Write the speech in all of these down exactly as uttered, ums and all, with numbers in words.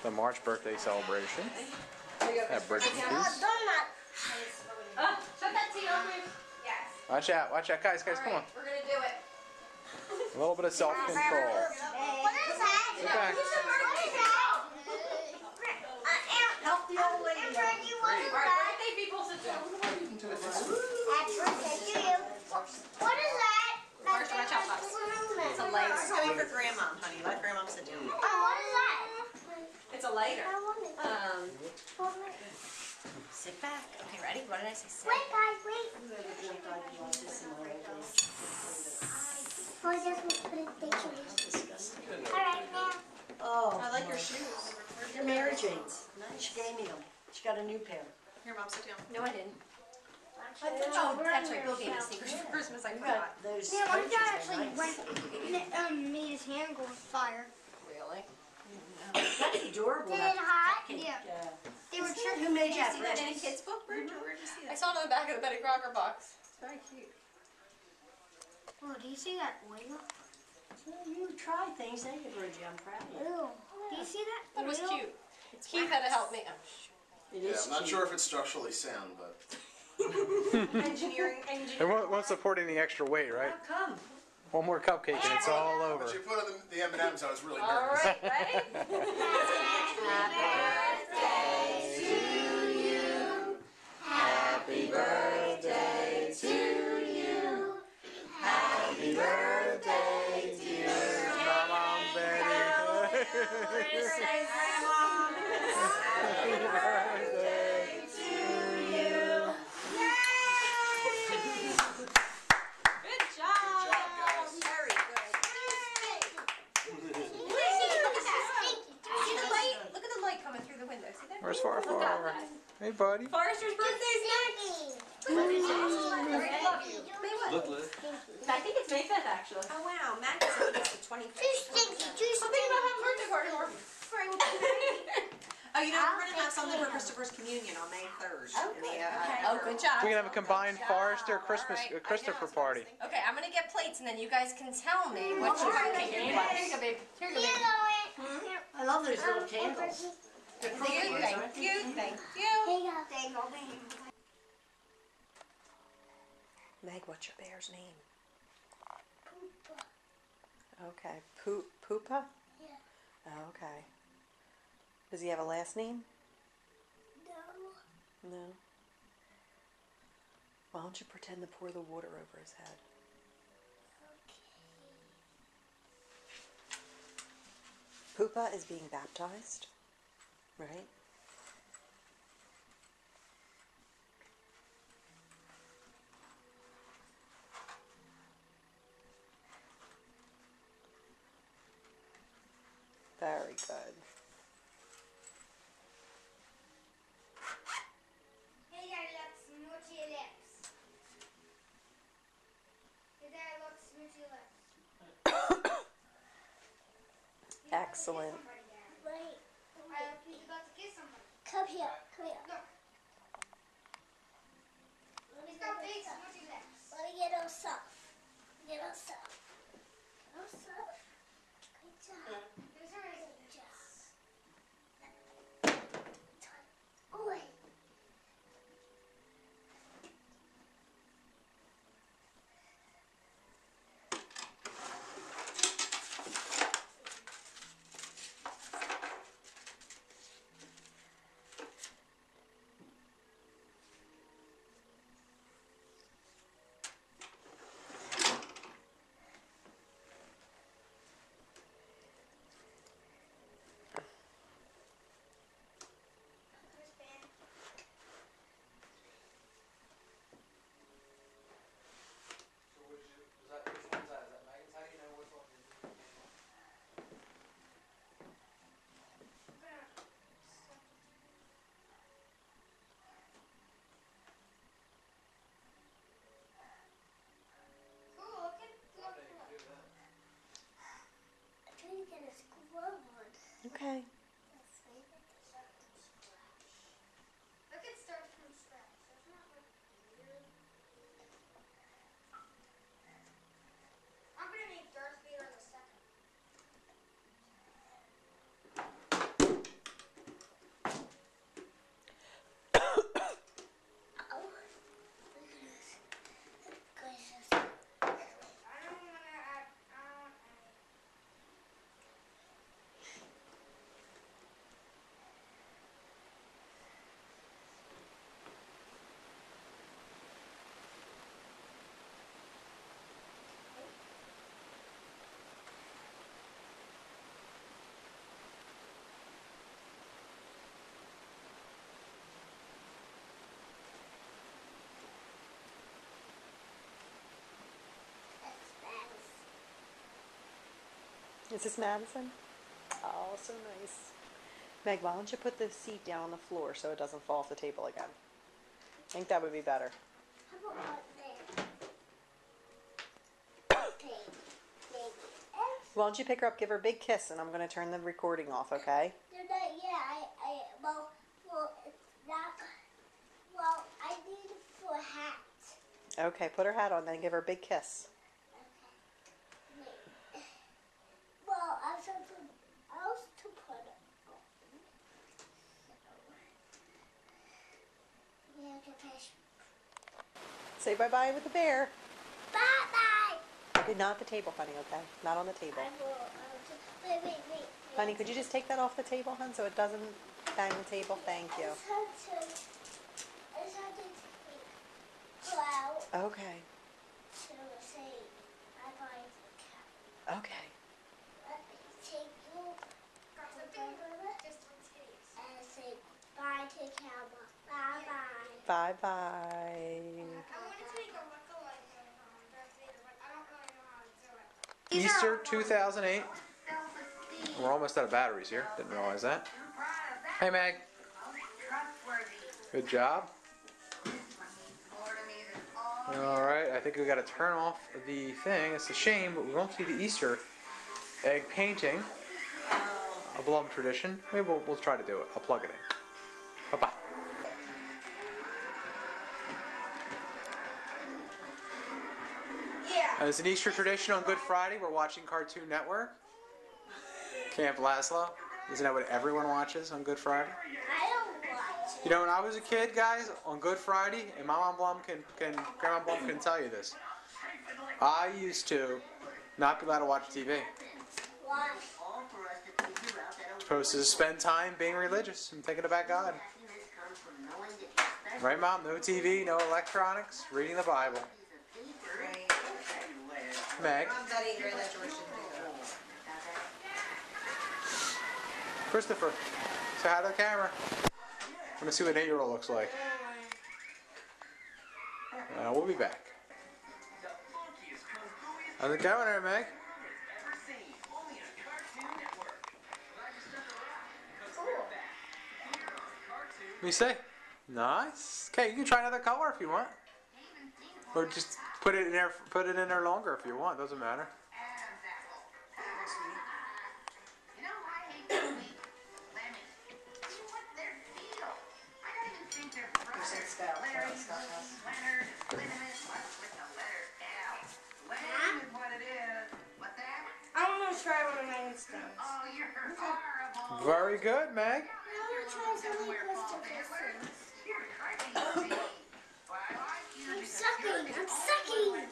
the March birthday celebration at Bridget's Feast. Uh, shut that tea off, please. Yes. Watch out, watch out. Guys, guys, All come right, on. we're going to do it. A little bit of self-control. What is that? Okay. What is that? Help the old lady. What is All right, that? birthday people, sit down. Happy birthday to you. What is that? March, watch out, Pops. It's a lighter. It's coming for Grandma, honey. Let Grandma sit down. Oh, what is that? It's a lighter. I want it. Um, Sit back. Okay, ready? What did I say? Sit. Wait, guys, wait. Oh, I just put it there. All right, now. Oh, I like your shoes. They're Mary Jane's. She gave me them. She got a new pair. Here, Mom, sit down. No, I didn't. Oh, that's right. Bill gave me sneakers for Christmas. I You forgot. got those. Yeah, my punches, dad they're actually nice. went, um, made his hand go on fire. Really? That's adorable. Is it hot? Yeah. They were Who tripping. made Did you that? see that in a Bridget? kid's book, Bridget? Or where'd you see I that? saw it on the back of the Betty Crocker box. It's very cute. Oh, do you see that oil? Well, you try things, ain't you, Bridget? I'm proud of you. Ew. Do you see that That was oil? cute. Keith had to help me. Oh, shoot. It Yeah, is I'm not cute. sure if it's structurally sound, but Engineering, It engineering. won't, won't support any extra weight, right? How come? One more cupcake and it's all over. but you put on the, the M and M's, I was really All nervous. right, ready? Happy birthday to you. Happy birthday to you. Come on, Betty. Happy birthday to you. Good job. Very good. See the light? Look at the light coming through the window. See that? Where's Far Far? Hey, buddy. Forrester's birthday's next. Very love you. Look, Liz. I think it's May fifth, actually. Oh, wow. Max is the twenty-fifth. Too stinky, too I'm thinking about having a stinky. birthday party tomorrow. Oh, you know, we're going to have something for Christopher's communion on May third. Okay. Oh, good job. We're gonna have a combined Good job. Forrester Christmas All right. uh, Christopher party. Okay, I'm gonna get plates and then you guys can tell me what you Okay, think. here you go, babe. Here you go, You babe. know it. I love those little candles. Thank you, thank you, thank you. Here you go. There you go, baby. Meg, what's your bear's name? Okay. Poop, Poopa? Yeah. Oh, okay. Does he have a last name? No. No. Why don't you pretend to pour the water over his head? Poopa is being baptized, right? Very good. Hey, there looks smoochy lips. Hey, there looks smoochy lips. Excellent. Wait. He's about to kiss somebody. Come here. Come here. Look. He's got big smoochy lips. Let me get all soft. Get all soft. All soft. Good job. There's her. Good job. Oi. Cool looking. Look, look. I'm trying to get a squirrel one. Okay. Look, it starts from scratch. That's not like weird. I'm gonna make Darth Vader the second. Is this Madison? Oh, so nice. Meg, why don't you put the seat down on the floor so it doesn't fall off the table again? I think that would be better. How about out there? Okay. Thank you. Why don't you pick her up, give her a big kiss, and I'm going to turn the recording off, okay? They're not, yeah, I, I, well, well, it's not, well, I need it for a hat. Okay, put her hat on, then give her a big kiss. Okay. Wait. Well, I was something else to put it on. Yeah, okay, fish. Say bye-bye with the bear. Bye-bye. Okay, not the table, honey, okay? Not on the table. I will, uh, just, wait, wait, wait. wait. Honey, could you just take that off the table, hon, so it doesn't bang the table? Thank you. It's hard to, it's hard to take out Okay. to say bye-bye to the cat. Okay. Let me take you and say bye to the camera. Bye-bye. Bye-bye. I wanted to make a look-alike of um, Darth Vader, but I don't really know how to do it. Easter two thousand eight. We're almost out of batteries here. Didn't realize that. Hey, Meg. Good job. All right, I think we got to turn off the thing. It's a shame, but we won't see the Easter egg painting. A Blum tradition. Maybe we'll, we'll try to do it. I'll plug it in. Bye-bye. Yeah. And it's an Easter tradition on Good Friday. We're watching Cartoon Network. Camp Laszlo. Isn't that what everyone watches on Good Friday? I don't watch it. You know, when I was a kid, guys, on Good Friday, and my mom Blum can, can, Grandma Blum can tell you this. I used to not be allowed to watch T V. Why? Supposed to spend time being religious and thinking about God. Right, Mom? No T V, no electronics, reading the Bible. Meg. Mom's not eating during that George didn't do that. Christopher, say hi to the camera. I want to see what an eight-year-old looks like. Uh, we'll be back. How's it going there, Meg? What do you say? Nice. Okay, you can try another color if you want, or just put it in there. Put it in there longer if you want. Doesn't matter. I want to try one of my new stones. Very good, Meg. I want to try something Christopher things. I'm sucking. I'm sucking.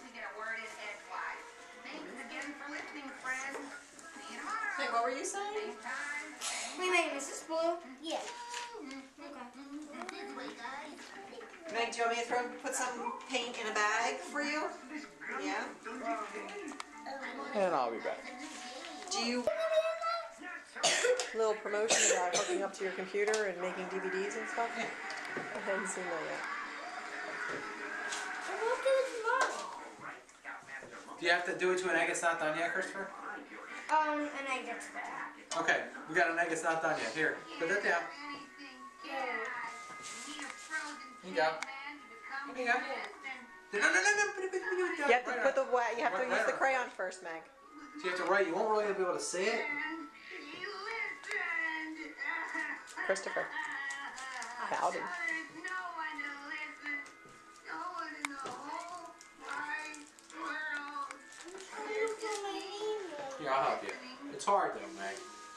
Hey, what were you saying? Wait, wait, is this blue? Yeah. Meg, do you want me to throw, put some paint in a bag for you? Yeah? And I'll be back. Do you... Little promotion about hooking up to your computer and making D V Ds and stuff. I hadn't seen that yet. I'm looking at mine. Do you have to do it to an egg that's not done yet, Christopher? Um, and I get that. Okay, we got an egg that's not done yet. Here, put that down. Here you go. Here you go. No, no, no, no, put it, put it, put it down. You have to Right put the on. wa- you have to Right, use right the on. crayon first, Meg. So you have to write. You won't really be able to see it. Christopher. Howdy. Here, I'll help you. It's hard though, Meg.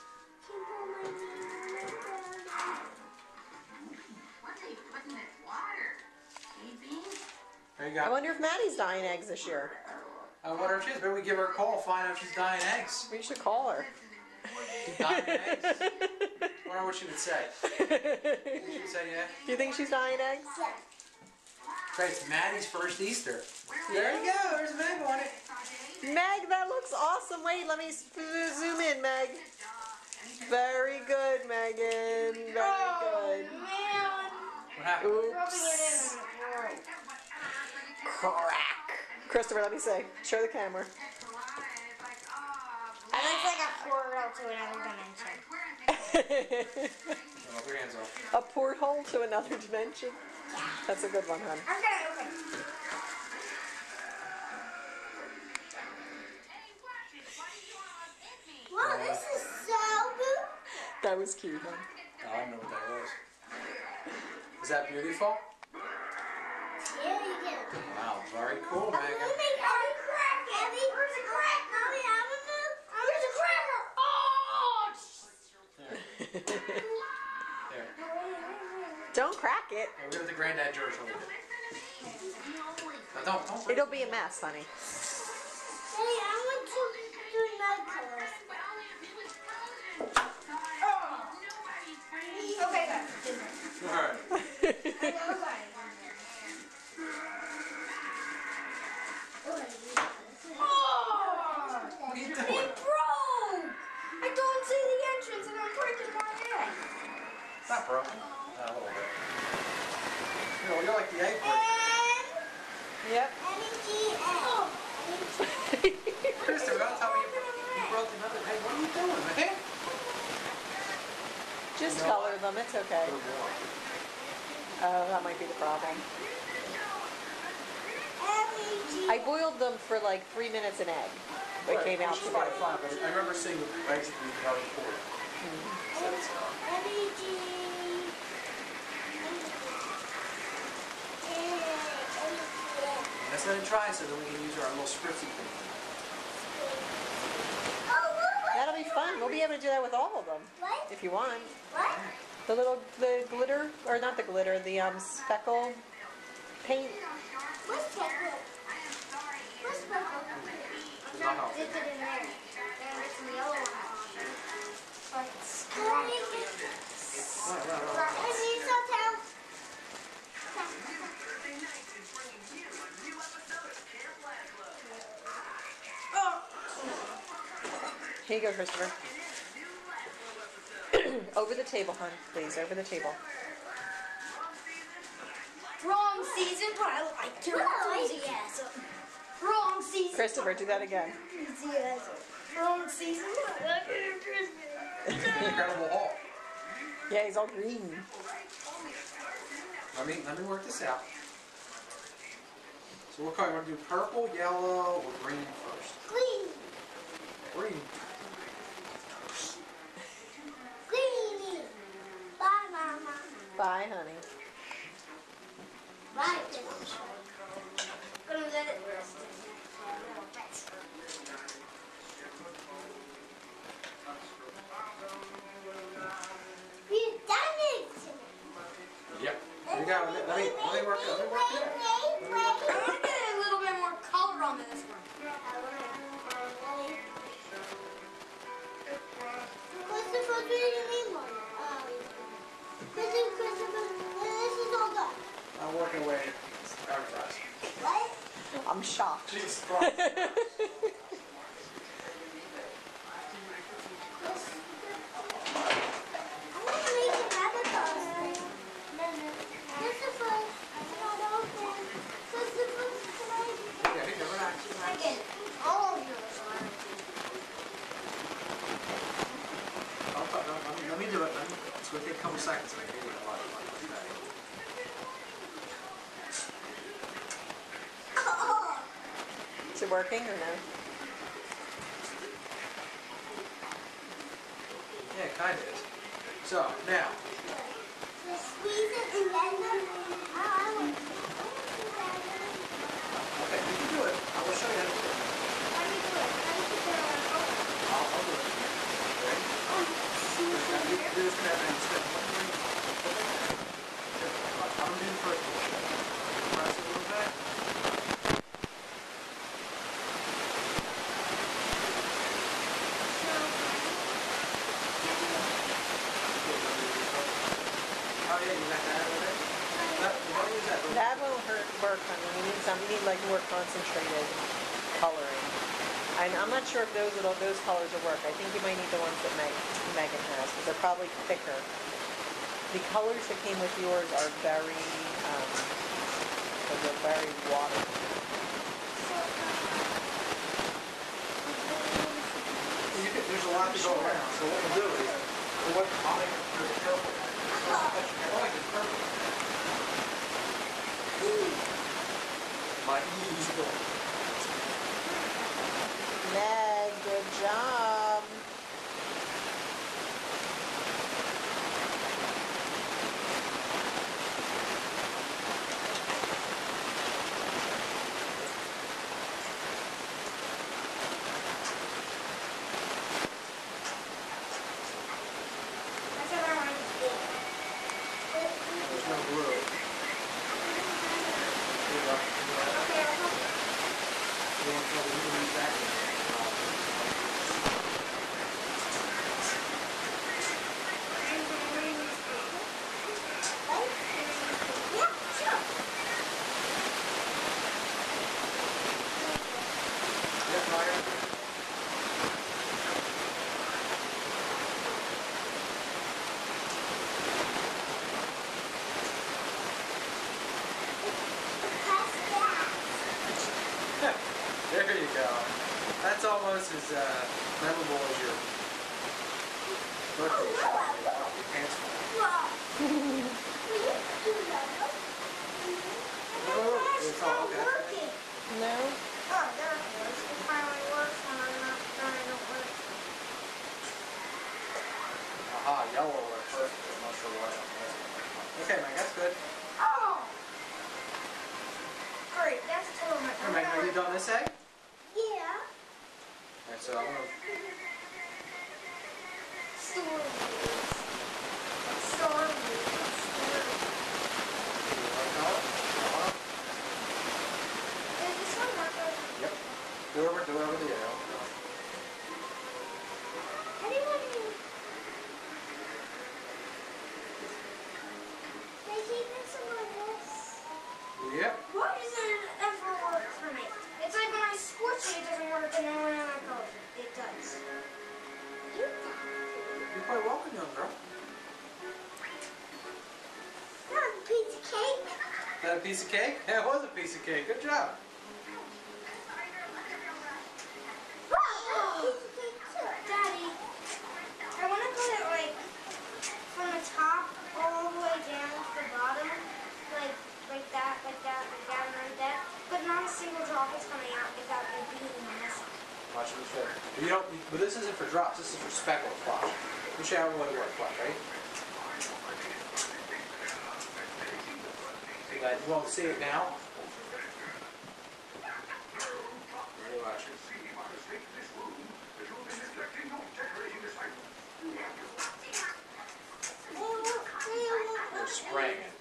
There you go. I wonder if Maddie's dyeing eggs this year. I wonder if she is. Maybe we give her a call, find out if she's dyeing eggs. We should call her. She's dyeing eggs? I wonder what she would say. Think she would say yeah? Do you think she's dyeing eggs? Great, it's Maddie's first Easter. There you go. There's Meg on it. Meg, that looks awesome. Wait, let me s- zoom in, Meg. Very good, Megan. Very good. Man, What happened? rubbing it Oops. in the Crack. Christopher, let me see. Show the camera. And it's like a to another dimension. Off your hands off. A porthole to another dimension. That's a good one, hon. I'm gonna open. Wow, this is so good. That was cute, huh? I don't know what that was. Is that beautiful? Yeah, you get it. Wow, very cool, I'm Megan. gonna make every crack. Every, where's the crack? Mommy, have a move. Where's the cracker? Oh! There. Don't crack it. Yeah, we'll give it to Granddad George. He'll leave it. No, don't, don't. break It'll be a mess, honey. Hey, I want to do night colors. Okay, guys. it. All right. Oh! What are you It doing? broke! I don't see the entrance and I'm breaking my egg. It's not broken. Uh, a little bit. You know, you're like the egg breaker. Yep. M E G N. Christopher, don't tell me you, you broke another egg. What are you doing, man? Just You know color what? them. It's okay. Oh, that might be the problem. I boiled them for like three minutes an egg. It came out Which is today. fine, fine, but I remember seeing the eggs that we got before. So it's, uh, M E G. let's let it dry so then we can use our little spritzy thing. That'll be fun. We'll be able to do that with all of them What? if you want. What? The little, the glitter, or not the glitter, the um speckle paint. What's speckle? What's speckle? Does not help. Dip it in there. And get some yellow on it. But I Right, right, right. need some help. Here you go, Christopher. Over the table, hon, please. Over the table. Wrong season, but I like to enthusiasm. Wrong season. Christopher, do that again. Enthusiasm. Wrong season, but I like it Christmas. Incredible Hulk. Yeah, he's all green. Let me let me work this out. So what color? You want to do purple, yellow, or green first? Green. Green. Greeny. Bye, Mama. Bye, honey. Bye. Gonna let it rest. We've done it. Yep. Here we go. Let me let me, let me work it. Let me work it out. Wait, wait, wait. I want to get a little bit more color on this one. Christopher, do you need one? Oh, Christopher, Christopher, this is all done. I'm working away. Advertise. What? I'm shocked. Jesus Christ. I'm gonna make an avatar. Christopher, it's not open. Christopher, can I? Yeah, here you go. Relax. I get all of yours. I'll put- Let me, let me do it. Let me, it's going to take a couple seconds. I can do it a lot. Is it working or no? Yeah, it kind of is. So, now, Just squeeze it and then oh, I want to do that. okay, you can do it. I will show you how to do it. How do you do it? How do you put that on? I'll, I'll do it. Ready? Oh, see Now, what's you, in you're just going to have to spin. I'm going to do the first one. Press it a little bit. Oh, yeah, you got that over there? That, what is that? That won't hurt work, honey. You need some. You need like more concentrated coloring. And I'm not sure if those little those colors will work. I think you might need the ones that Meg, Megan has because they're probably thicker. The colors that came with yours are very, um, they're very water. You could, there's a lot not to go around. So what we'll do is, what, I'll make it really purple. I'll make it purple. My eagle. Meg, good job. That's what I wanted to do. There's no glue. Here you go. Okay, I'll help you. You want to use that? Yeah, sure. Yeah, Maya. There you go. That's almost as uh, memorable as your birthday shot. Your pants fall. Oh, it's all okay. Working. No? Oh, there it is. It finally works when I'm not trying to work. Aha, yellow works perfect. I'm not sure why. Okay, Mike, that's good. Oh! Great, that's totally my Hey, Mike, have you done this egg? Yeah. Alright, so I'm gonna. Stories. Stories. Uh-huh. Is this one working? Yep. Do over, do over the arrow. Anyone making this one this? Yep. Why doesn't it ever work for me? It's like when I squish it, it doesn't work, and then when I go, it does. You're quite welcome, young girl. That's a piece of cake. Is that a piece of cake? Yeah, it was a piece of cake. Good job. Daddy, I want to put it like from the top all the way down to the bottom, like like that, like that, like that, and like that. But not a single drop is coming out without it being messy. Watch it show. You don't. But this isn't for drops. This is for speckles. Watch. Let me show you how it really works. Watch. Ready? See that? You won't see it now. Ready? Watch. They're spraying it.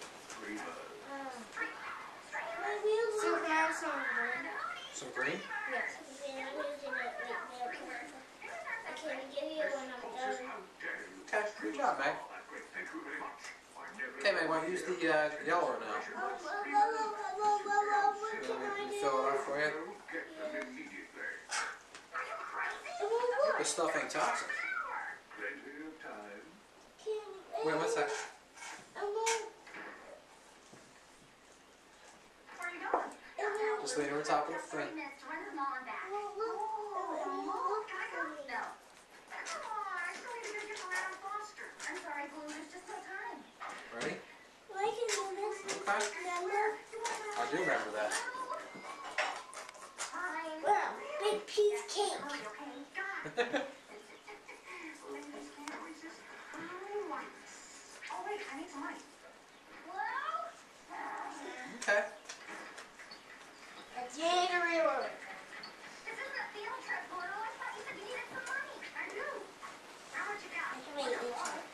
So can I have some green? Some green? Yes. I can give you when I'm done. Okay. Good job, Meg. Okay, Meg. Want to use the uh, yellow now? Let me fill it up for you. This stuff ain't toxic. Wait, what's that? Just lean over top of the thing. Ready? Okay. I do remember that. Wow, big piece of cake. Okay. That's Gatorade. Wait, wait,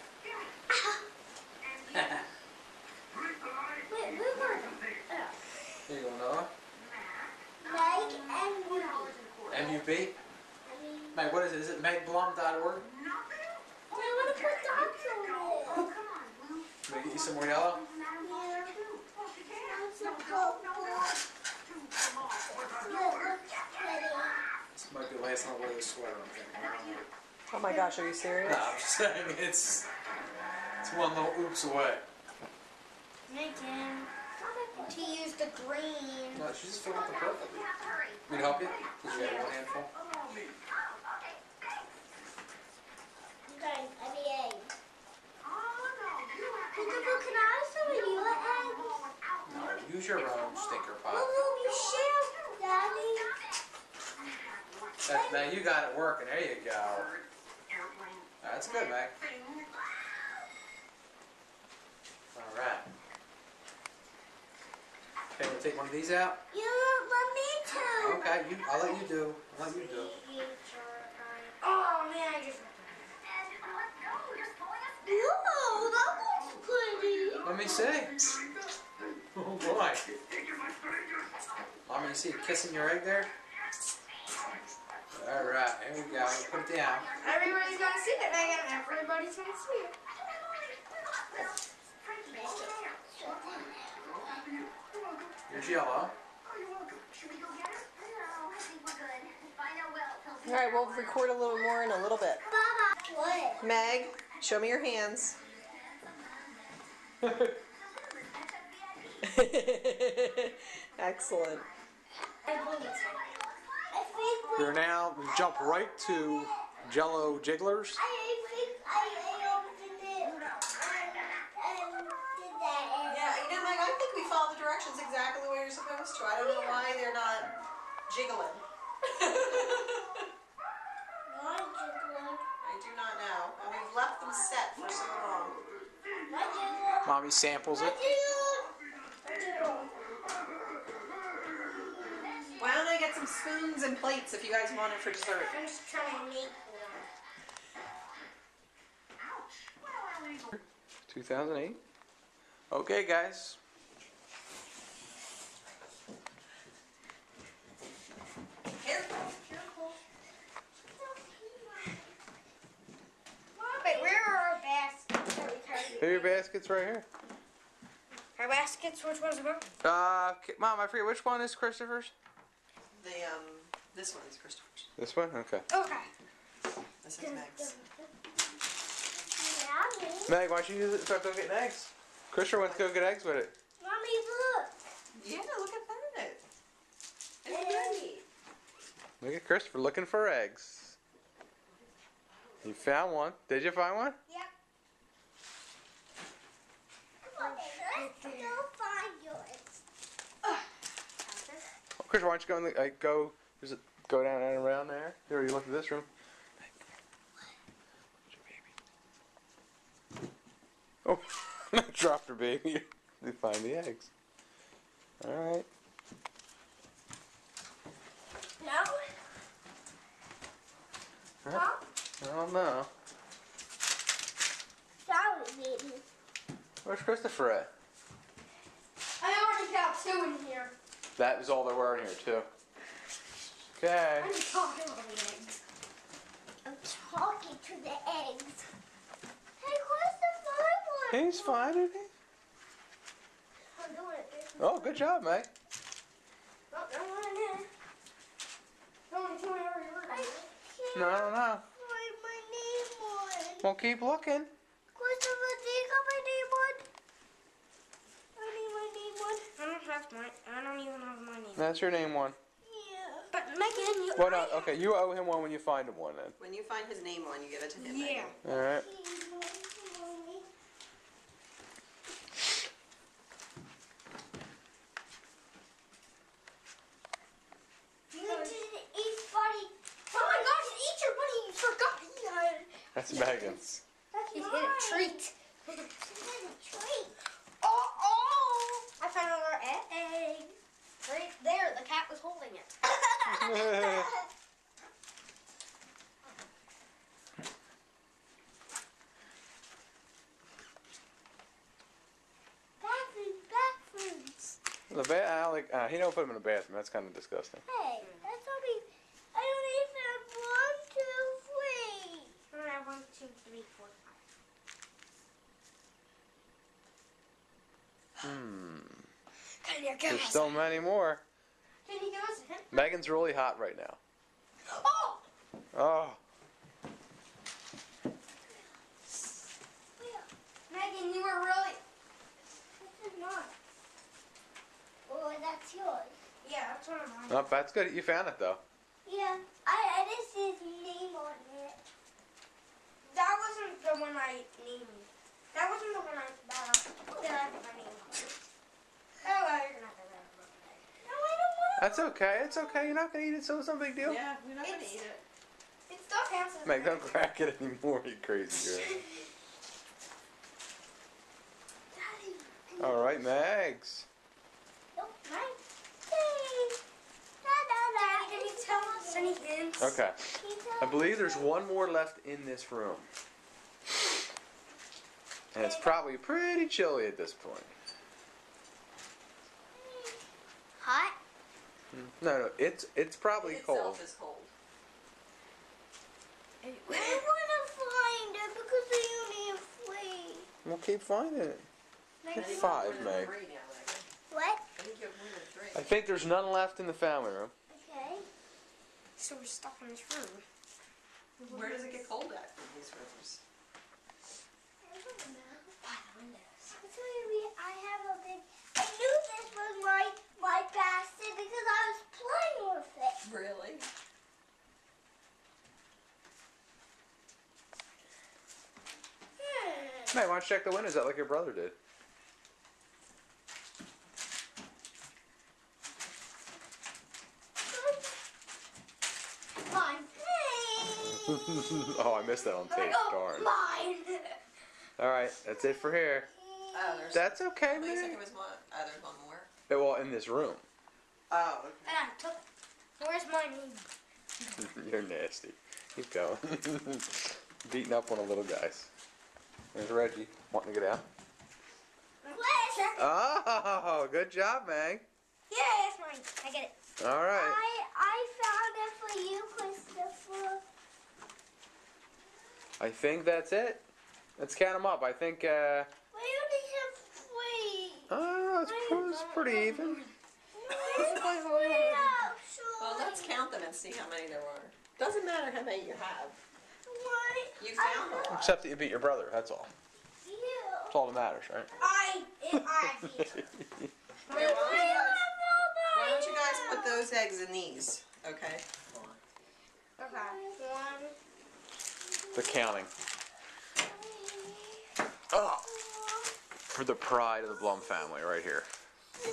wait, where were they? Here you go, Noah. Meg and Woody. M U B? Meg, what is it? Is it meg blum dot org? I want to put dots on it. Can we get you some more yellow? Yeah. Some purple. Look, look, pretty. This might be the last time I wear this sweater, I'm thinking. I don't know. Oh my gosh, are you serious? No, I'm just saying it's it's one little oops away. Megan, to use the green. No, she just filled up the perfectly. Want me to help you? Did you have one handful? kind of the egg. Christopher, can I have some of your eggs? No, use your own stinker Well, pot. will you share, Daddy? That's, now you got it working. There you go. That's good, Meg. All right. Okay, we'll take one of these out. You want me to? Okay, you. I'll let you do. I'll let you do. Oh man, I just. Whoa, that looks pretty. Let me see. Oh boy. Mom, you see it kissing your egg there? All right, here we go. Put it down. Everybody's gonna see it, Megan. Everybody's gonna see it. Here's yellow. All right, we'll record a little more in a little bit. Baba. What? Meg, show me your hands. Excellent. I think we. We're now we jump right to Jello jigglers. I think I, I opened it and, and did that. Yeah, you know, Meg, I think we follow the directions exactly the way you're supposed to. I don't know why they're not jiggling. Not jiggling. I do not know. And we've left them set for so long. Not jiggling. Mommy samples it. Not jiggling. Not jiggling. Why don't I get some spoons and plates if you guys want it for dessert? I'm just trying to make one. two thousand eight. Okay, guys. Careful. Wait, where are our baskets? that we carried? Here are your baskets right here. Our baskets, which one's about? Uh, k- Mom, I forget which one is Christopher's. The um, this one is Christopher's. This one. Okay. Okay. This is Meg's. Mommy. Meg, why don't you use it start go getting eggs? Christopher went to go get eggs with it. Mommy, look. Yeah, look at that. Isn't that neat? Look at Christopher looking for eggs. You found one. Did you find one? Yep. Let's go find yours. Well, Christopher, why don't you go in the, uh, go, is it, go down and around there? Here, you look at this room. Oh, I dropped her baby. They find the eggs. All right. No? Huh? I don't know. Sorry, baby. Where's Christopher at? I already got two in here. That was all there were in here too. Okay. I'm talking about the eggs. I'm talking to the eggs. Hey, where's the five one? He's fine, isn't he? I'm doing it. Oh, good job, Meg. Oh, no one in there. No one, two in there. I can't No, no, no. find my name one. Well, keep looking. Christopher, do you got my name one? I need my name one. I don't have my. I don't even have my name. That's your name one. Yeah. But Megan, you. Well, no, okay, you owe him one when you find him one then. When you find his name on, you give it to him. Yeah. Megan. All right. Mommy. You went to the East Buddy. Oh my gosh, eat your buddy. You forgot. Yeah. That's Megan's. That's He's mine. hit a treat. It's a treat. Oh, oh! I found our egg. Right there, the cat was holding it. Bathrooms, bathrooms. The ba- I like, uh, he don't put him in a bathroom. That's kind of disgusting. Hey, that's only. I only found one, two, three. All right, one, two, three, four, five. Hmm. Can you give There's us? still many more. Can you give us a hint? Megan's really hot right now. Oh! Oh. Megan, you were really. This is mine. Oh, that's yours. Yeah, that's one of mine. Oh, that's good. You found it though. Yeah, I, I didn't see his name on it. That was the one I named. That wasn't the one I that, that I put my name on. Oh, well, you're gonna have to let it look at it. No, I don't want to. That's okay. It's okay. You're not gonna eat it, so it's no big deal. Yeah, we're not gonna It's- eat it. It still counts as Meg, don't crack it anymore, you crazy girl. Daddy. All right, Megs. Nope, mine. Yay. Da, da, da. Daddy, can you tell us any hints? Okay. Can you tell I believe there's one more left in this room. And it's probably pretty chilly at this point. Hot? No, no, it's it's probably It cold. itself is cold. I want to find it because I only have three. We'll keep finding it. I think you have Five, more than Meg. three now, Megan. What? I think you have more than three. I think there's none left in the family room. Okay. So we're stuck in this room. Where does it get cold at in these rooms? I don't know. That's why we, I have a big. I knew this was my my basket because I was playing with it. Really? Hmm. Meg, why don't you check the windows out like your brother did? Mine. Oh, I missed that on tape. Oh, Darn. mine. All right, that's it for here. Oh, there's. That's okay, Wait a second, Meg. was one. Oh, there's one more. Yeah, well, in this room. Oh, okay. And I took it. Where's my name? You're nasty. Keep going. Beating up on the little guys. There's Reggie wanting to get out. Quiz. Oh, good job, Meg. Yeah, that's mine. I get it. All right. I I found it for you, Christopher. I think that's it. Let's count them up. I think, uh, We only have three. I don't know, it's, pre- it's pretty even. There's three actually. Well, let's count them and see how many there are. Doesn't matter how many you have. What? You found a lot. Except that you beat your brother, that's all. You. That's all that matters, right? I, it, I beat Here, why don't you guys, why don't you guys put those eggs in these? Okay. Okay. One. The counting. Oh, for the pride of the Blum family right here. Seven.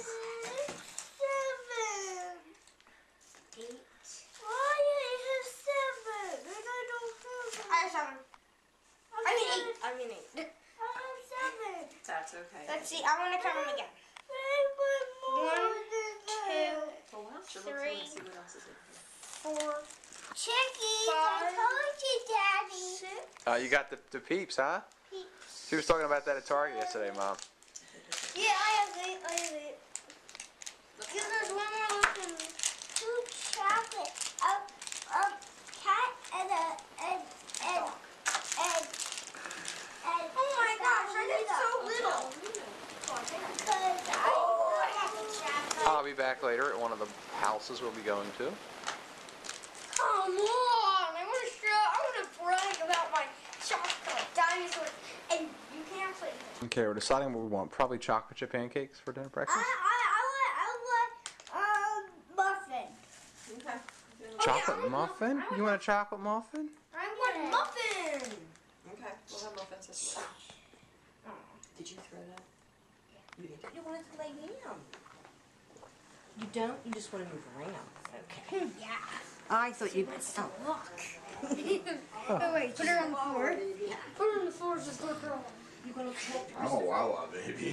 Eight. Why do I have seven? And I don't have I have seven. I I mean eight. I mean eight. I have seven. That's okay. Let's see. I want to count them again. I want more One, than two, that. Well, why don't you look through three, and see what else is in here? four, Chickies, I Five. told you, Daddy. six. Uh, you got the, the peeps, huh? Peeps. She was talking about that at Target yesterday, Mom. Yeah, I have eight. I have eight. Because there's one more left in me. Two chocolate, a, a cat, and a, and, and, and, and. Oh my gosh, I did so little. Because I, Oh, I have the chocolate. I'll be back later at one of the houses we'll be going to. Come on! I want to show. I want to brag about my chocolate dinosaurs, and you can't play them. Okay, we're deciding what we want. Probably chocolate chip pancakes for dinner I, breakfast. I, I want, I want, um, muffin. Okay. Chocolate I want muffin? muffin. I You want a chocolate muffin? I want muffin. Okay. We'll have muffins this way. Did you throw that? You did. You want to lay down. You don't? You just want to move around. Okay. Yeah. I thought you... Oh, look. Oh wait, put her on the floor. Put her on the floor, just look her on. You going to help I'm a Wawa baby.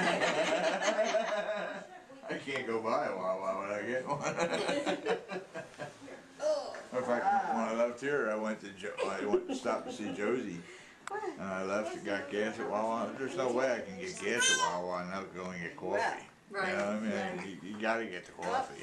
I can't go buy a Wawa when I get one. In fact, when I left here, I went to jo I went to stop to see Josie, and I left and got gas at Wawa. There's no way I can get gas at Wawa and not go and get coffee. Right. You know what I mean? You, you gotta get the coffee.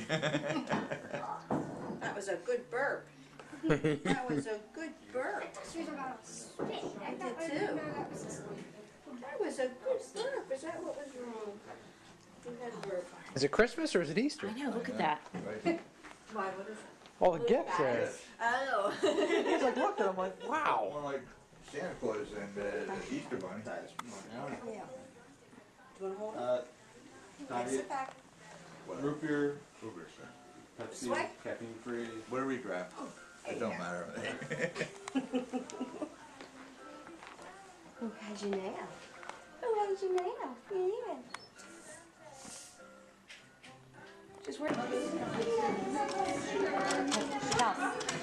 That was a good burp. That was a good burp. She was about to spit. I did I too. didn't know that was a That was a good burp. Is that what was wrong? You had a burp. Is it Christmas or is it Easter? I know, look at that. Right. Why, what is it? All the gifts there. Oh. He's like, look at him like, wow. More like Santa Claus and uh, the Easter Bunny. Yeah. Do you want to hold it? Uh, not Sit it. back. Root beer, Root beer, sir. Pepsi, Swipe. caffeine free. What do we grab? It don't matter. Who has your nail? Who has your nail? Yeah. Just work. Stop.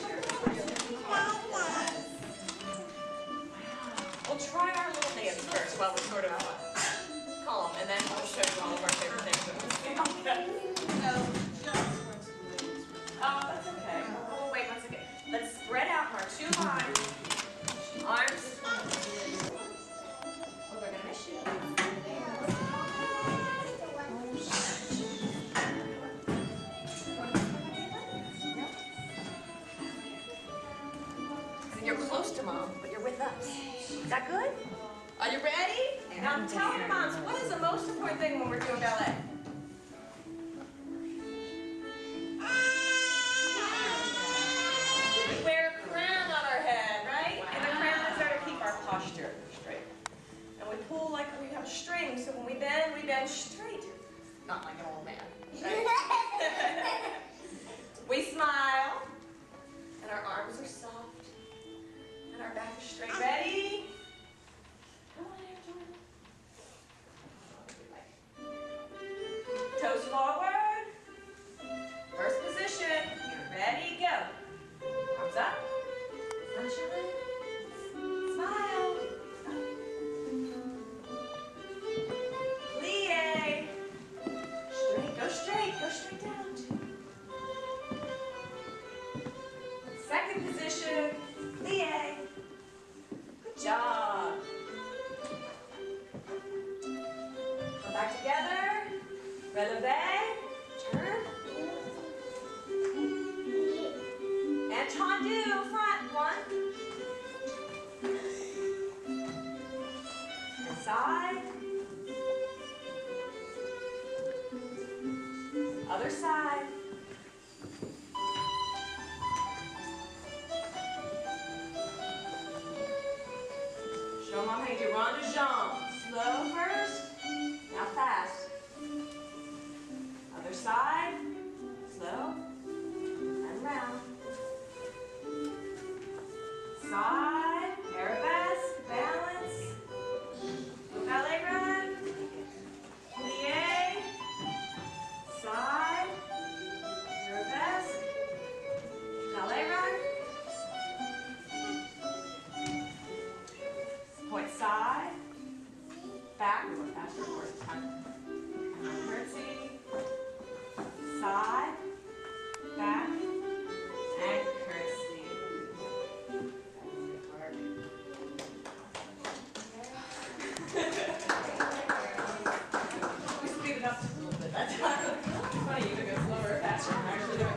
We'll try our little dance first while we're sort of calm, and then we'll show you all of our favorite things. Okay. Oh, that's okay. Oh, wait one second. Let's spread out our two lines. Arms. Oh, we're gonna miss you. You're close to mom, but you're with us. Is that good? Are you ready? Now tell your moms, what is the most important thing when we're doing ballet? We wear a crown on our head, right? And the crown is there to keep our posture straight. And we pull like we have a string, so when we bend, we bend straight. Not like an old man, right? We smile, and our arms are soft. And our back is straight. Ready? Come on, Jordan. Toes forward. First position. Ready, go. Arms up. Sunshine. Smile. Plie. Straight. Go straight. Go straight down. Second position. Plie. Good job. Come back together. Releve. Turn. And tendu. Front. One. And side. Other side. Show mom how you do rond de jambe. Slow first, now fast. Other side, slow, and round. Side, arabesque, balance. Ballet run. Plie. Side, arabesque. Ballet run. Point side, back, we go faster, of course, time. Curtsy, side, back, and curtsy. We speed it up just a little bit that time. It's funny, you can go slower or faster. I'm actually doing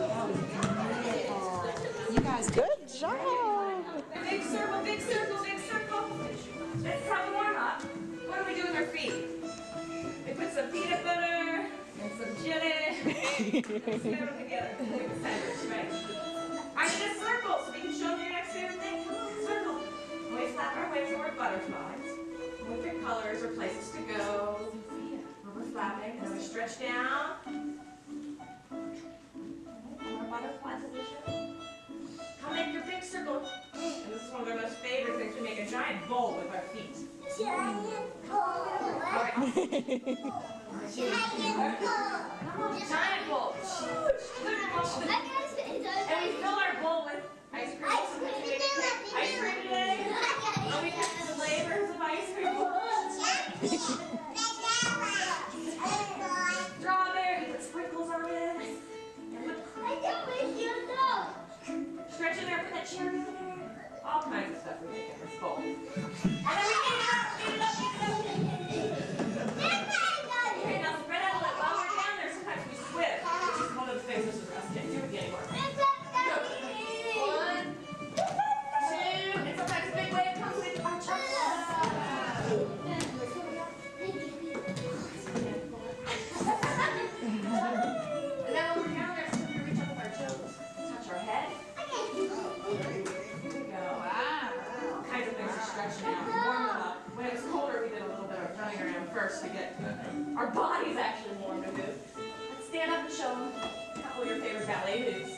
it. You guys, good job. Big circle, big circle, big circle. Let's have a warm up. What do we do with our feet? We put some peanut butter and some chili. Let's put them together. Make a sandwich, right? I need a circle so we can show them your next favorite thing. Come on, circle. And we flap our wings and we're butterflies. And we pick colors or places to go. And we're flapping. And then we stretch down. And our butterfly position. Come make your big circle. And this is one of our most favorite things. We make a giant bowl with our feet. Giant bowl. Alright. Giant bowl. Giant bowl. Huge. And we fill our bowl with ice cream. Ice cream. Ice cream today. And we have flavors of ice cream. Strawberry with sprinkles on it. And whipped cream. Stretch in there, put that cherry in there. All kinds of stuff we make in this bowl. And then we eat it up, eat it up, eat it up. Okay, now spread out a little. While we're down there, sometimes we swim, which is one of the things this is us can't do it anymore. Go. One, two, and sometimes a big wave comes with our chocolate. And then when we're down there, sometimes we reach up with our toes, touch our head. First to get our bodies actually warm to move. Let's stand up and show them a couple of your favorite ballet moves.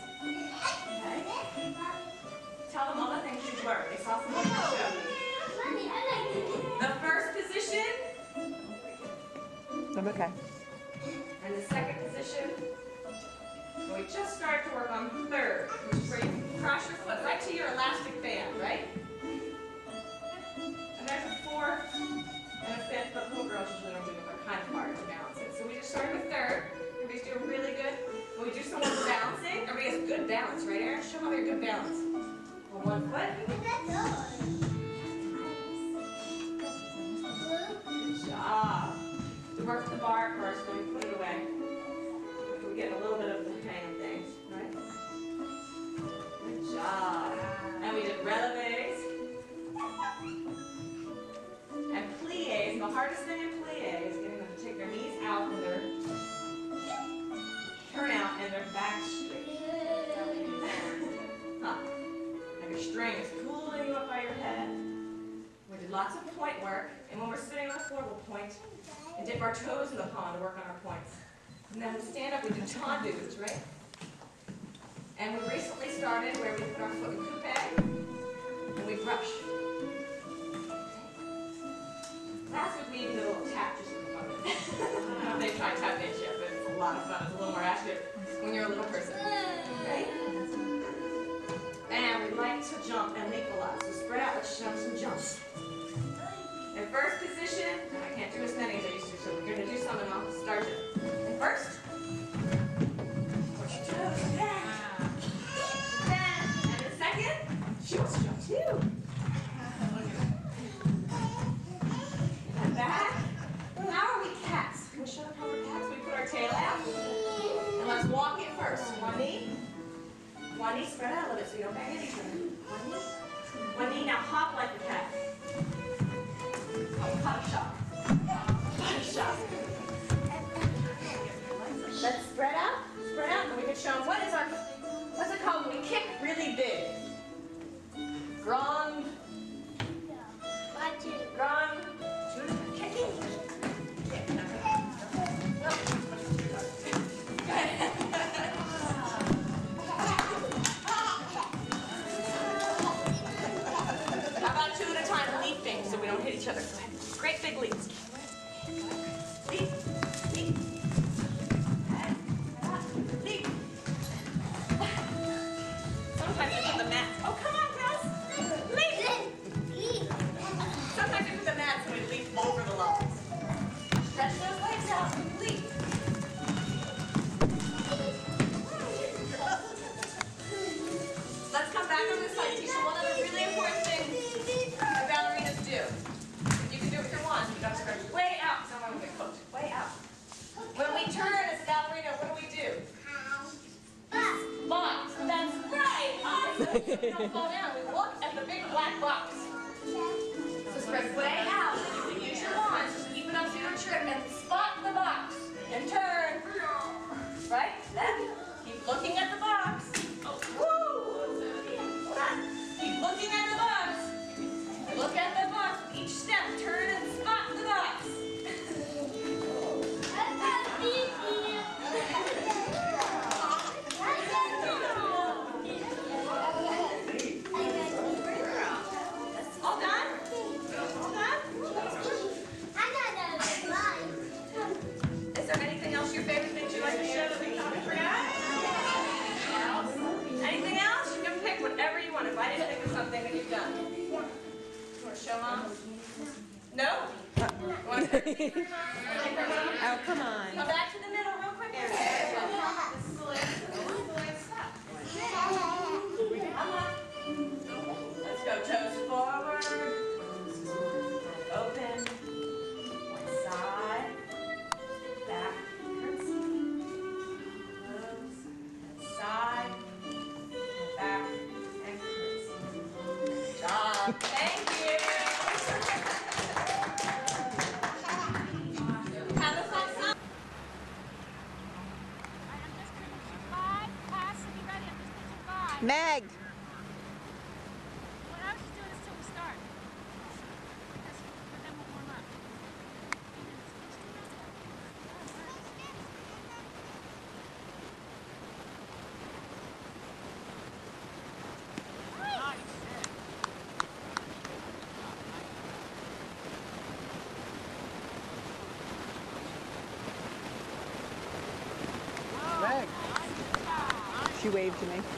Okay? Tell them all the things you've learned. They saw some of the show. I'm okay. And the second position, we just started to work on third, which is where you cross your foot right to your elastic band, right? And there's a fourth and a fifth, but little girls usually don't do it. They're kind of hard to balance it. So we just started with third. Everybody's doing really good. When we do some more balancing, everybody has good balance, right, Aaron? Show them your good balance. On one foot. Good job. We work the bar first, then we put it away. We get a little bit of the hang of things, right? Good job. And we did releves. And plies. The hardest thing in plie is getting them to take their knees out and their turn out and their back straight. Huh. And your string is pulling you up by your head. We did lots of point work, and when we're sitting on the floor, we'll point and dip our toes in the pond to work on our points. And then we stand up, we do tendus, right? And we recently started where we put our foot in coupe, and we brush. Last week we even did a little tap just for fun. I don't know if they've tried tap dance yet, but it's a lot of fun. It's a little more active when you're a little person, right? And we like to jump and leap a lot. So spread out, let's jump some jumps. In first position, and I can't do as many as I used to, so we're going to do some and I'll start it. In first, push your toes back. Then, and in second, she wants to jump too. And back. How are we cats? Can we show them how we're cats? We put our tail out. And let's walk it first. One knee. One knee, spread out a little bit so you don't bang into each other. One knee. One knee, now hop like a cat. Oh, cut a shot. Cut a shot. Let's spread out. Spread out. And we can show them what is our, what's it called when we kick really big? Grand. Grand. Kicking. How about two at a time leaping so we don't hit each other? Go ahead. Great big leaps. Leap, leap. Leap. Sometimes you put the mats. Oh, come on, girls. Leap. Sometimes you put the mats and we leap over the logs. Stretch those legs out. Leap. Let's come back on this side. Teach you one other really important thing that ballerinas do. You can do it with your wand. You don't have to go way out. Someone will get cooked. Way out. When we turn as a ballerina, what do we do? Box. That's right. Awesome. We don't fall down. We look at the big black box. So spread way out. You can use your wand. Just keep it up to your trip and spot the box. And turn. Right? Then keep looking at the box. Oh, woo! Keep looking at the box. Look at the box. Each step, turn and spot the box. All done? All done? Is there anything else, your favorite things you'd like to show that we haven't forgot? Anything else? You can pick whatever you want. If I didn't think of something that you've done. You want to show Mom? No? You want to Oh, come on. come back to the middle real quick? This is the last, this is the last step. Come on. Let's go toes forward. Open. One side. Back. Curtsy. Close. Side. Back. And curtsy. Good job. Thank you. Have a fun summer. Meg. Meg. She waved to me.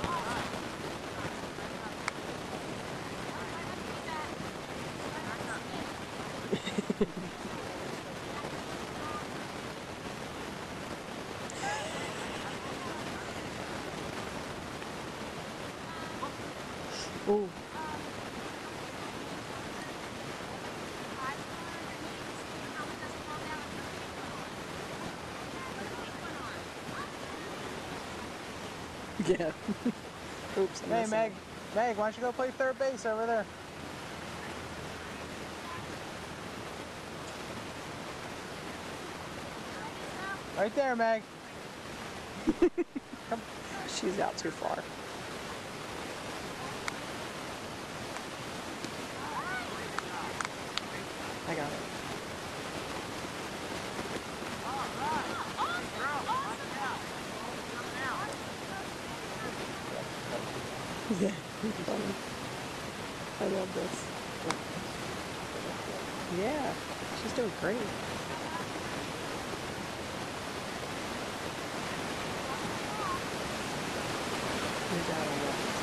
Ooh. Yeah. Oops. Hey, Meg. Meg, why don't you go play third base over there? Right there, Meg. Come. She's out too far. I got it. Yeah, funny. I love this. Yeah, she's doing great. Your dad will love this.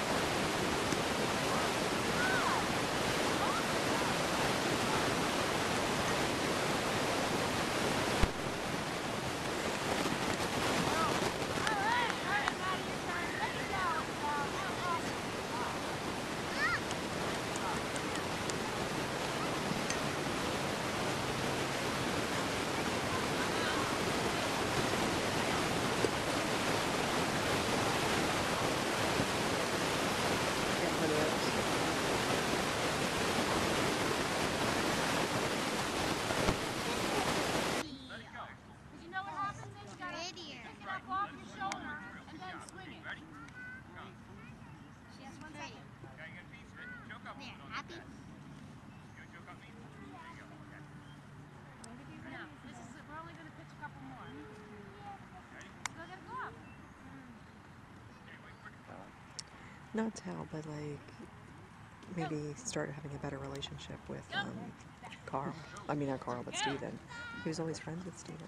Not tell, but like maybe start having a better relationship with um, Carl. I mean, not Carl, but Steven. He was always friends with Steven.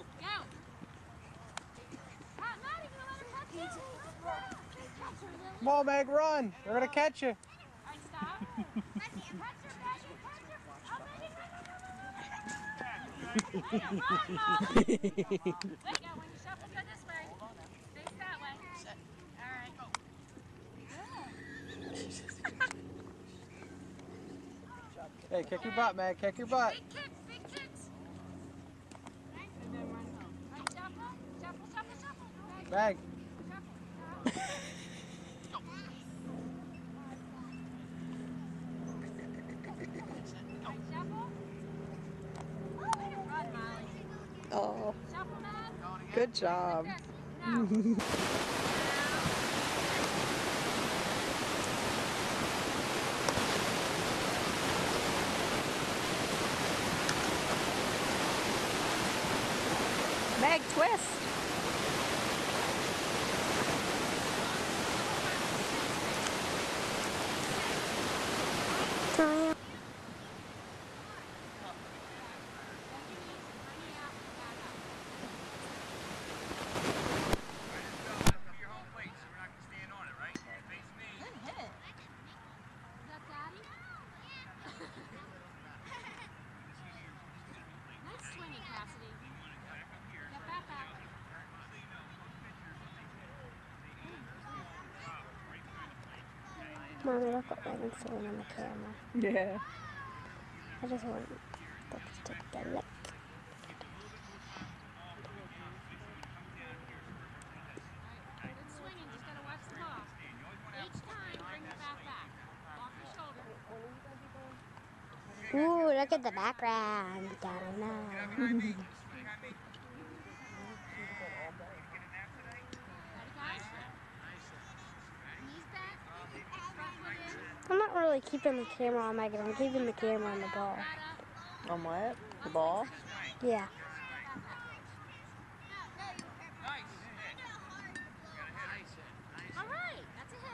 Come on, Meg, run. They're going to catch you. Hey, kick your butt, Meg. Kick your butt. Big kicks, big kicks. Shuffle, shuffle, shuffle. Meg. Oh, good job. Meg, twist. Mommy, look what Megan's doing on the camera. Yeah. I just want them to take a look. Ooh, look at the background. Da-da-da. I'm not really keeping the camera on Megan. I'm keeping the camera on the ball. On what? The ball? Yeah. All right, that's a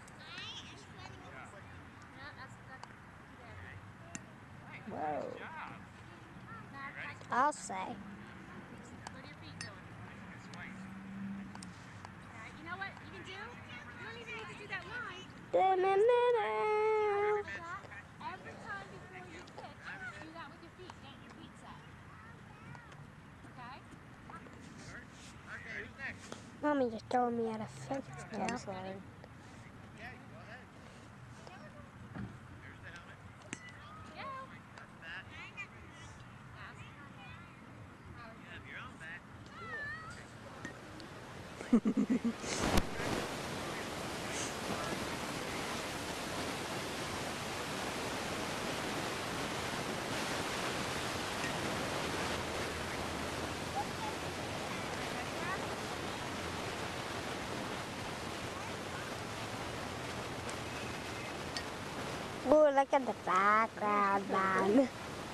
hit. Whoa. I'll say. What are your feet doing? Da-na-na-na. Every time before you pitch, do that with your feet. Get your feet set. Okay? Mommy just told me how to fix it. I'm sorry. Ooh, look at the background, man.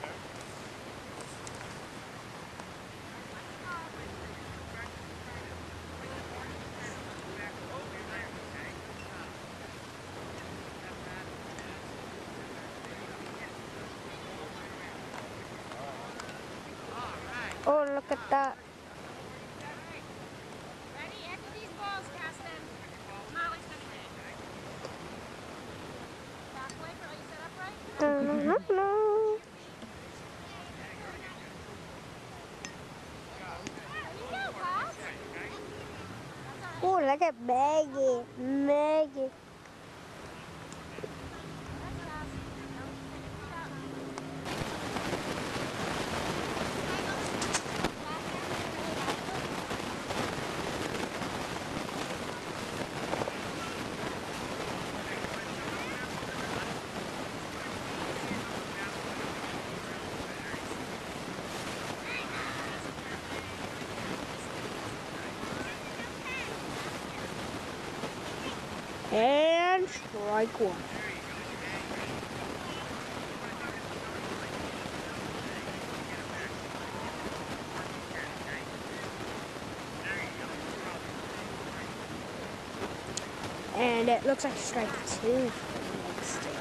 Oh, look at that. Ready? After these balls, cast them. Molly's gonna hit. Back away. Are you set up right? No. There you go, class. Oh, look at Maggie. Maggie. And strike one. And it looks like strike two for the next game.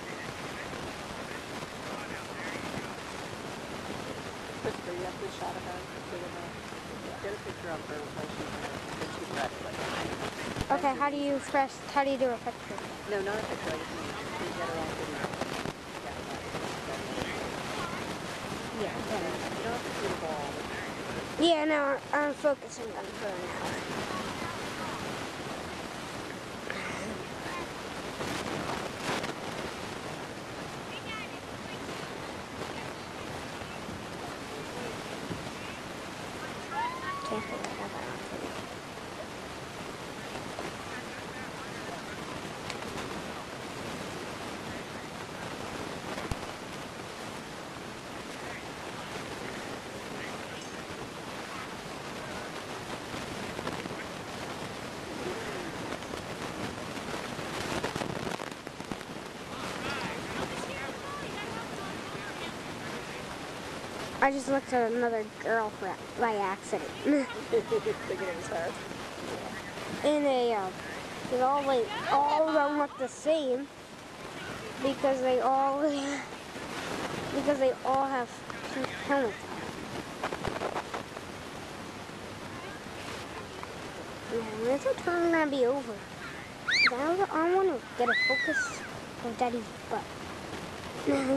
Christopher, you have to shot of her. Get a picture of her when she's when she's ready. Like, Okay, how do you press, how do you do a picture? no, not a picture. I just mean you get her on video. Yeah, You don't have to see the ball. yeah, no, I'm focusing on her now. Can't figure it out. I just looked at another girl for, by accident. Thinking it was her. In a, uh, they all like all of them look the same because they all because they all have pink helmets on. Man, when's the turn gonna be over? I, I want to get a focus of Daddy's butt.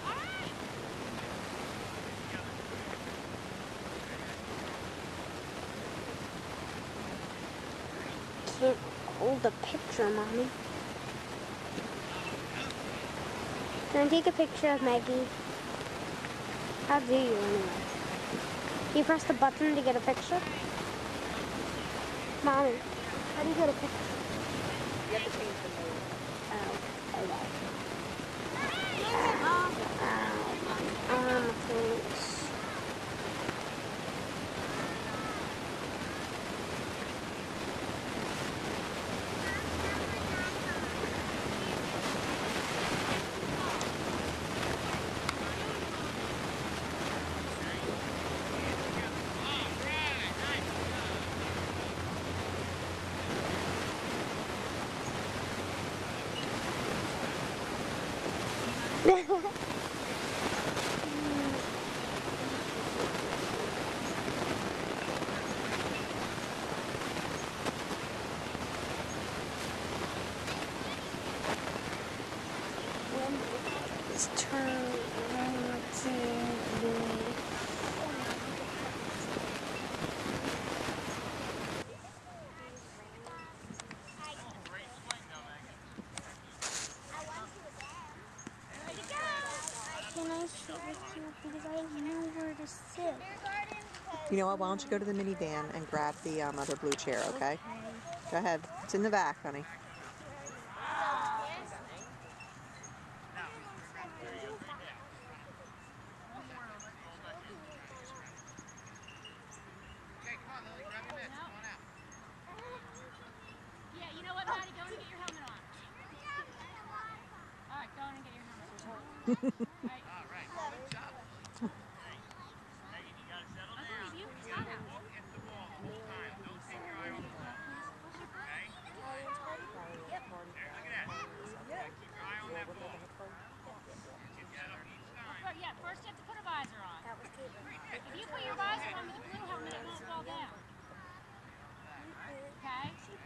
Can't hold the picture, Mommy. Can I take a picture of Maggie? How do you anyway? You press the button to get a picture? Mommy, how do you get a picture? You have to change the mode. Oh, okay. Ow, ow, ow, thanks. You know what? Why don't you go to the minivan and grab the um, other blue chair, okay? Go ahead. It's in the back, honey. Yeah, you know what, Maddie? Go and get your helmet on. All right, go on and get your helmet on. All right. All right. Good job. Megan, you got it settled down. I believe you. It's hot out. Look at the ball the whole time. Don't take your eye off the ball. Okay? Yep. There, look at that. Keep your eye on that ball. Get settled each time. Yeah, first you have to put a visor on. That was good. If you put your visor on with the blue helmet, it won't fall down. Okay?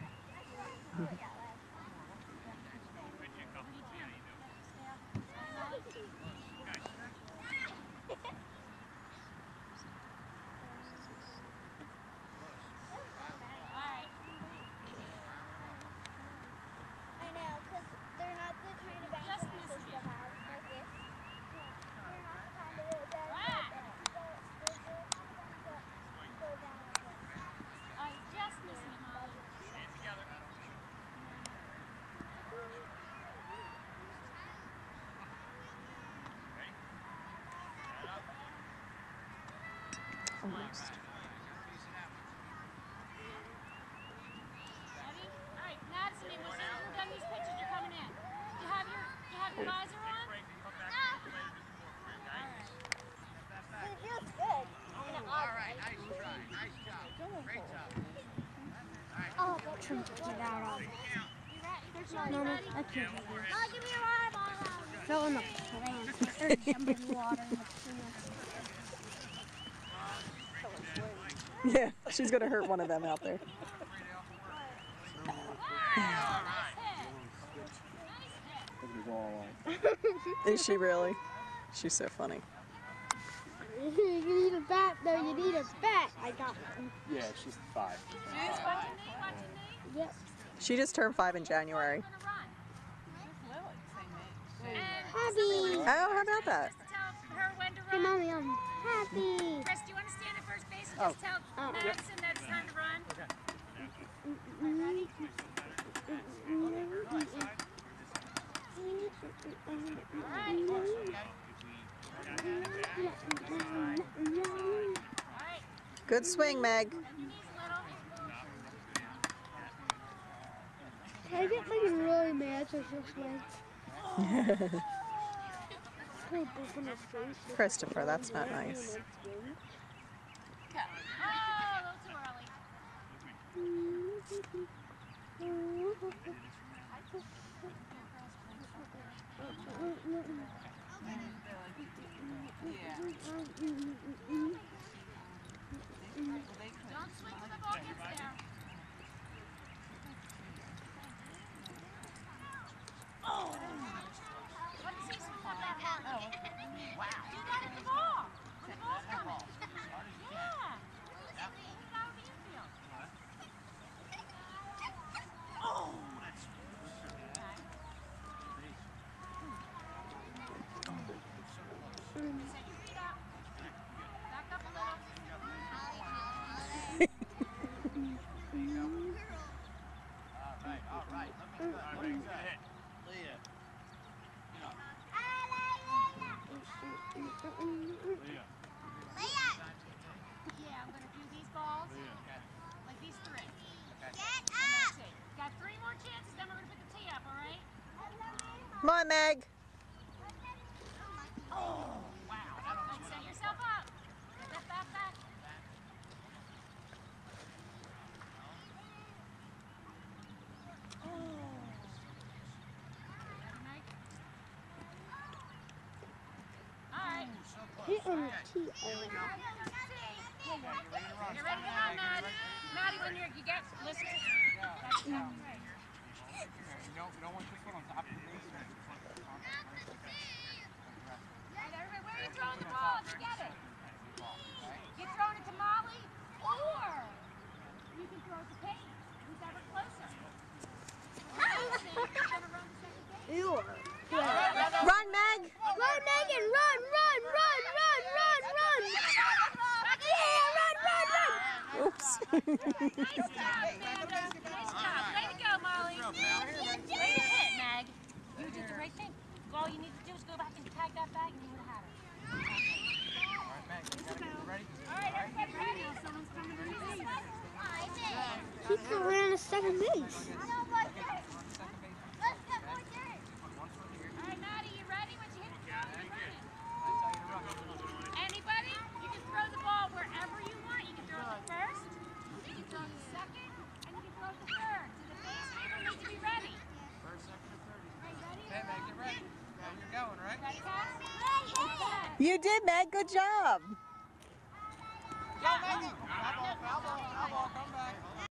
I know, because they're not the kind of backpacks to have like this. They're not the kind of that go, go down like this. I just missing it, Molly. Hands together. Almost. Ready? All right, Madison, as soon as we're done these pictures, you're coming in. You have your, you have your visor on? It feels good. All right, nice try. Nice job. Great job. Oh, that trimmed it out all. You ready? No, no, Ready? I can't. Oh, give me your eyeball. Fell in the plant. Or jump in water in the plant. Yeah, she's going to hurt one of them out there. Wow, nice hit. Nice hit. It was all on. Is she really? She's so funny. You need a bat, though. You need a bat. I got one. Yeah, she's five. Watch your knee, watch your knee. Yep. She just turned five in January. We're gonna run. And Happy. Oh, how about that? just tell her when to Hey, run. Mommy, I'm happy. Chris, do you want to stand at first base and just tell Oh. Madison that it's time to run? All right. All right. Good swing, Meg. Bend your knees a little. Can I get like really mad so she'll swing? Put a book in her face. Christopher, that's not nice. Oh, a little too early. Don't swing till the ball gets there. Oh! What does he swing with that hard? Oh. Wow. Do that at the ball. When the ball's coming. Yeah. Get it out of the infield. Oh! Set your feet up. Back up a little. All right, all right. Let me go. All right, go ahead. Leah. Yeah, I'm gonna do these balls. Like these three. Get And up. that's it. Got three more chances, then we're gonna put the tee up, alright? Come on, Meg. Oh, wow. Like, set yourself up. Get that back back. Alright. Hit on the tee. You're ready to run, Maddie. Maddie, when you're, you get, listen to that's You don't, you don't want this one on top of the base. Alright, everybody, where are you throwing the ball if you get it? You're throwing it to Molly, or you can throw it to Peyton, who's ever closer. Madison, you're gonna run the second base. Ew. Run, Meg. Run, Megan, run, run, run, run, run, run. Yeah, run, run, Nice job, Amanda. Nice job. Way to go, Molly. Way to hit, Meg. You did the right thing. All you need to do is go back and tag that bag and you would have had her. Alright, Meg, you gotta get ready. All right, everybody ready? Someone's coming to me. He ran a second base. All right, Maddie, you ready? When you hit the throw, you're ready. Anybody? You can throw the ball wherever you want. You can throw it the first, you can throw it the second, and you can throw it the third. To the base, people need to be ready. First, second, and third. All right, ready? Okay, Meg, get ready. Now you're going, right? Ready, Cass? You did, Meg. Good job. Go, Megan! Foul ball, foul ball, foul ball, come back.